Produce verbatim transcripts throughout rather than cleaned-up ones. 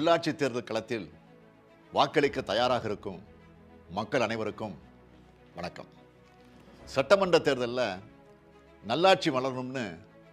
உள்ளாட்சி தேர்தல் களத்தில் வாக்களிக்க தயாராக இருக்கும் மக்கள் அனைவருக்கும் வணக்கம். சட்டமன்ற தேர்தலில் நல்லாட்சி மலரணும்னு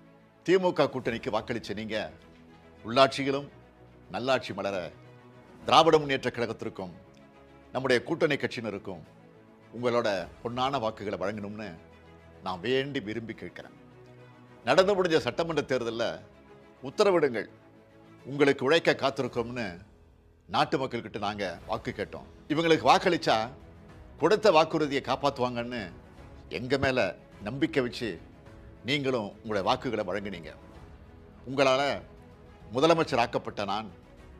திமுக கூட்டணிக்கு வாக்களிச்ச நீங்க உள்ளாட்சியிலும் நல்லாட்சி மலர திராவிட முன்னேற்ற கழகத்திற்கும் நம்முடைய கூட்டணி கட்சியினருக்கும் உங்களோட பொன்னான வாக்குகளை வழங்கணும்னு நான் வேண்டி விரும்பி கேட்கிறேன். நடந்து முடிஞ்ச சட்டமன்ற தேர்தலில் உத்தரவிடுங்கள், உங்களுக்கு உழைக்க காத்திருக்கோம்னு நாட்டு மக்கள்கிட்ட நாங்கள் வாக்கு கேட்டோம். இவங்களுக்கு வாக்களிச்சா கொடுத்த வாக்குறுதியை காப்பாற்றுவாங்கன்னு எங்கள் மேலே நம்பிக்கை வச்சு நீங்களும் உங்களுடைய வாக்குகளை வழங்கினீங்க. உங்களால் முதலமைச்சர் ஆக்கப்பட்ட நான்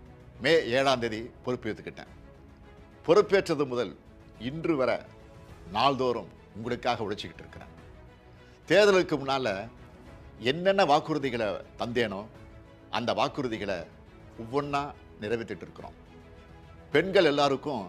மே ஏழாம் தேதி பொறுப்பேற்றுக்கிட்டேன். பொறுப்பேற்றது முதல் இன்று வர நாள்தோறும் உங்களுக்காக உழைச்சிக்கிட்டு இருக்கிறேன். தேர்தலுக்கு முன்னால் என்னென்ன வாக்குறுதிகளை தந்தேனோ அந்த வாக்குறுதிகளை ஒவ்வொன்றா நிறைவேற்றிட்டு இருக்கிறோம். பெண்கள் எல்லாருக்கும்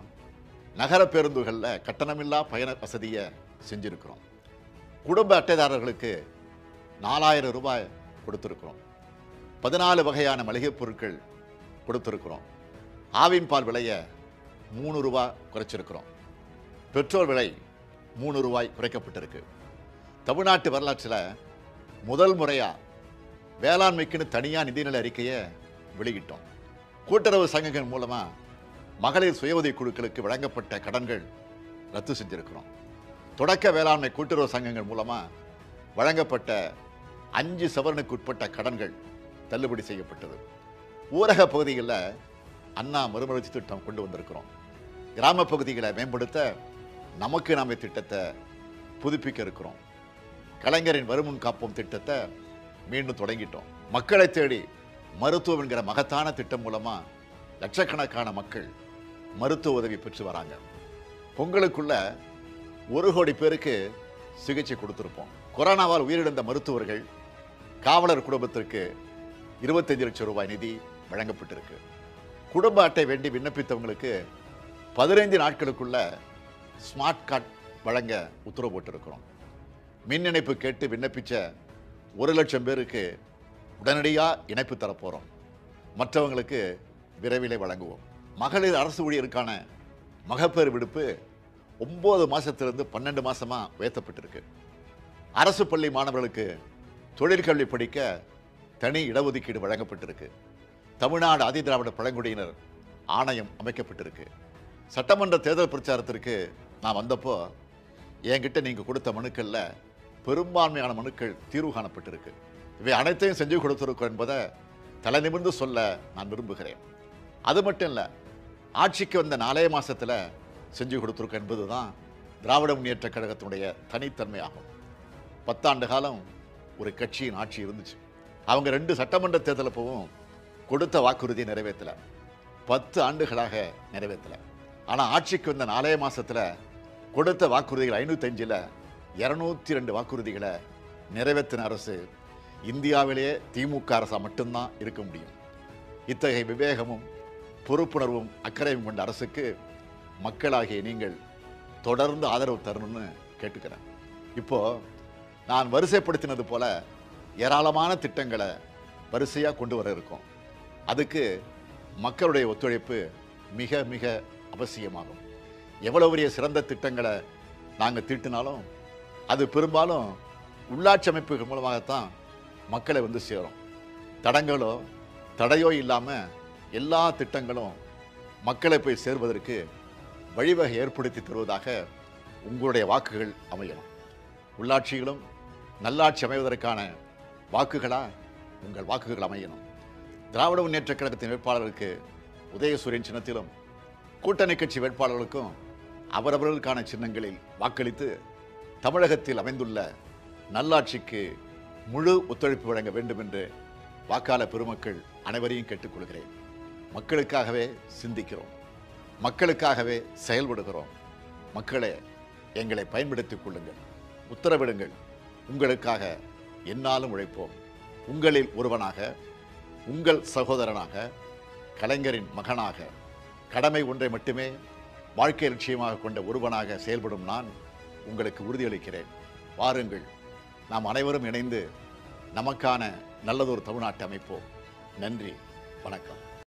நகர பேருந்துகளில் கட்டணமில்லா பயண வசதியை செஞ்சுருக்கிறோம். குடும்ப அட்டைதாரர்களுக்கு நாலாயிரம் ரூபாய் கொடுத்துருக்குறோம். பதினாலு வகையான மளிகை பொருட்கள் கொடுத்துருக்குறோம். ஆவின் பால் விலையை மூணு ரூபா குறைச்சிருக்கிறோம். பெட்ரோல் விலை மூணு ரூபாய் குறைக்கப்பட்டிருக்கு. தமிழ்நாட்டு வரலாற்றில் முதல் முறையாக வேளாண்மைக்குன்னு தனியாக நிதிநிலை அறிக்கையை வெளியிட்டோம். கூட்டுறவு சங்கங்கள் மூலமாக மகளிர் சுய உதவி குழுக்களுக்கு வழங்கப்பட்ட கடன்கள் ரத்து செஞ்சிருக்கிறோம். தொடக்க வேளாண்மை கூட்டுறவு சங்கங்கள் மூலமாக வழங்கப்பட்ட அஞ்சு சவரனுக்கு உட்பட்ட கடன்கள் தள்ளுபடி செய்யப்பட்டது. ஊரக பகுதிகளில் அண்ணா மறுமலர்ச்சி திட்டம் கொண்டு வந்திருக்கிறோம். கிராம பகுதிகளை மேம்படுத்த நமக்கு நாமே திட்டத்தை புதுப்பிக்க இருக்கிறோம். கலைஞரின் வருமுன் காப்போம் திட்டத்தை மீண்டும் தொடங்கிட்டோம். மக்களை தேடி மருத்துவம் என்கிற மகத்தான திட்டம் மூலமாக லட்சக்கணக்கான மக்கள் மருத்துவ உதவி பெற்று வராங்க. பொங்கலுக்குள்ள ஒரு கோடி பேருக்கு சிகிச்சை கொடுத்துருப்போம். கொரோனாவால் உயிரிழந்த மருத்துவர்கள் காவலர் குடும்பத்திற்கு இருபத்தஞ்சு லட்சம் ரூபாய் நிதி வழங்கப்பட்டிருக்கு. குடும்ப அட்டை வேண்டி விண்ணப்பித்தவங்களுக்கு பதினைந்து நாட்களுக்குள்ள ஸ்மார்ட் கார்டு வழங்க உத்தரவு போட்டிருக்கிறோம். மின் இணைப்பு கேட்டு விண்ணப்பிச்ச ஒரு லட்சம் பேருக்கு உடனடியாக இணைப்பு தரப்போகிறோம். மற்றவங்களுக்கு விரைவிலே வழங்குவோம். மகளிர் அரசு ஊழியருக்கான மகப்பேறு விடுப்பு ஒம்பது மாதத்திலிருந்து பன்னெண்டு மாதமாக உயர்த்தப்பட்டிருக்கு. அரசு பள்ளி மாணவர்களுக்கு தொழிற்கல்வி படிக்க தனி இடஒதுக்கீடு வழங்கப்பட்டிருக்கு. தமிழ்நாடு ஆதிதிராவிட பழங்குடியினர் ஆணையம் அமைக்கப்பட்டிருக்கு. சட்டமன்ற தேர்தல் பிரச்சாரத்திற்கு நான் வந்தப்போ என்கிட்ட நீங்கள் கொடுத்த மனுக்களில் பெரும்பான்மையான மனுக்கள் தீர்வு காணப்பட்டிருக்கு. இவை அனைத்தையும் செஞ்சு கொடுத்திருக்கோம் என்பதை தலை நிமிர்ந்து சொல்ல நான் விரும்புகிறேன். அது மட்டும் இல்லை, ஆட்சிக்கு வந்த நாலே மாதத்தில் செஞ்சு கொடுத்துருக்கோம் என்பது தான் திராவிட முன்னேற்ற கழகத்தினுடைய தனித்தன்மையாகும். பத்தாண்டு காலம் ஒரு கட்சியின் ஆட்சி இருந்துச்சு. அவங்க ரெண்டு சட்டமன்ற தேர்தல் போவும் கொடுத்த வாக்குறுதியை நிறைவேற்றலை. பத்து ஆண்டுகளாக நிறைவேற்றலை. ஆனால் ஆட்சிக்கு வந்த நாலே மாதத்தில் கொடுத்த வாக்குறுதிகள் ஐநூற்றி அஞ்சில் இரநூத்தி ரெண்டு வாக்குறுதிகளை நிறைவேற்றின அரசு இந்தியாவிலேயே திமுக அரசாக மட்டும்தான் இருக்க முடியும். இத்தகைய விவேகமும் பொறுப்புணர்வும் அக்கறையும் கொண்ட அரசுக்கு மக்களாகிய நீங்கள் தொடர்ந்து ஆதரவு தரணும்னு கேட்டுக்கிறேன். இப்போது நான் வரிசைப்படுத்தினது போல ஏராளமான திட்டங்களை வரிசையாக கொண்டு வர இருக்கோம். அதுக்கு மக்களுடைய ஒத்துழைப்பு மிக மிக அவசியமாகும். எவ்வளோ பெரிய சிறந்த திட்டங்களை நாங்கள் தீட்டினாலும் அது பெரும்பாலும் உள்ளாட்சி அமைப்புகள் மூலமாகத்தான் மக்களை வந்து சேரும். தடங்களோ தடையோ இல்லாமல் எல்லா திட்டங்களும் மக்களை போய் சேர்வதற்கு வழிவகை ஏற்படுத்தி தருவதாக உங்களுடைய வாக்குகள் அமையணும். உள்ளாட்சிகளும் நல்லாட்சி அமைவதற்கான வாக்குகளாக உங்கள் வாக்குகள் அமையணும். திராவிட முன்னேற்ற கழகத்தின் வேட்பாளருக்கு உதயசூரியன் சின்னத்திலும் கூட்டணி கட்சி வேட்பாளர்களுக்கும் அவரவர்களுக்கான சின்னங்களில் வாக்களித்து தமிழகத்தில் அமைந்துள்ள நல்லாட்சிக்கு முழு ஒத்துழைப்பு வழங்க வேண்டும் என்று வாக்காளர் பெருமக்கள் அனைவரையும் கேட்டுக்கொள்கிறேன். மக்களுக்காகவே சிந்திக்கிறோம், மக்களுக்காகவே செயல்படுகிறோம். மக்களே, எங்களை பயன்படுத்திக் கொள்ளுங்கள், உத்தரவிடுங்கள். உங்களுக்காக எந்நாளும் உழைப்போம். உங்களில் ஒருவனாக, உங்கள் சகோதரனாக, கலைஞரின் மகனாக, கடமை ஒன்றை மட்டுமே வாழ்க்கை லட்சியமாக கொண்ட ஒருவனாக செயல்படும் நான் உங்களுக்கு உறுதியளிக்கிறேன். வாருங்கள், நாம் அனைவரும் இணைந்து நமக்கான நல்லதொரு தமிழ்நாட்டை அமைப்போம். நன்றி, வணக்கம்.